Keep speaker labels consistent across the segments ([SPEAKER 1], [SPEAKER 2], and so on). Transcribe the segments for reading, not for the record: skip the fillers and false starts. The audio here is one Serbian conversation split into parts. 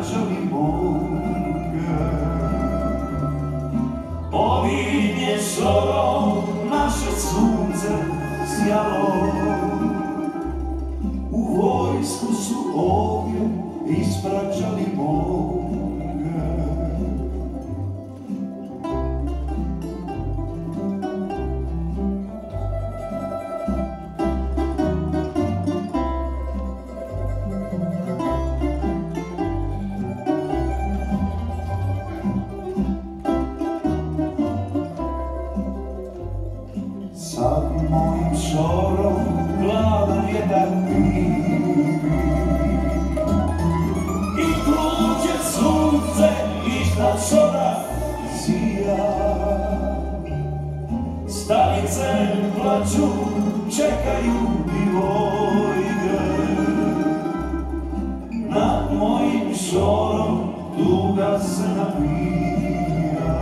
[SPEAKER 1] ispraćali moga. Ovim je šorom naše sunce sjalo, u vojsku su ovdje ispraćali moga. Sad mojim šorom gladan je da pivi i tuđe sunce iznad šora sija. Starice plaču, čekaju divojke, nad mojim šorom tuga se napija.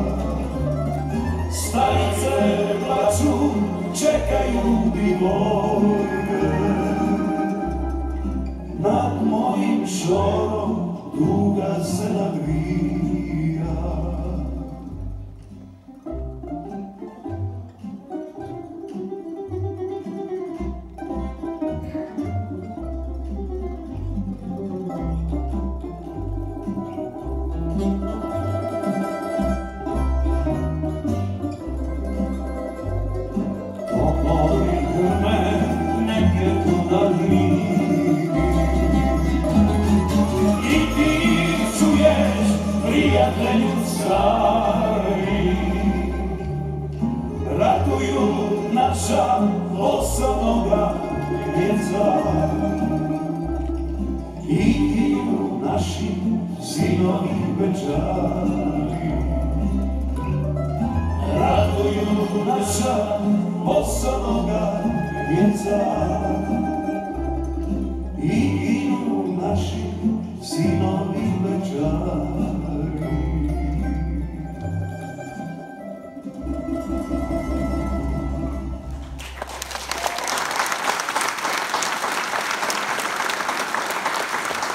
[SPEAKER 1] Starice plaču, čekaju divojke, nad mojim šorom tuga se nadvija. I ti čuješ, prijatelju stari, ratuju naša osanoga djeca i ginu naši sinovi večari. Ratuju naša osanoga djeca i ginu naši sinovi večari.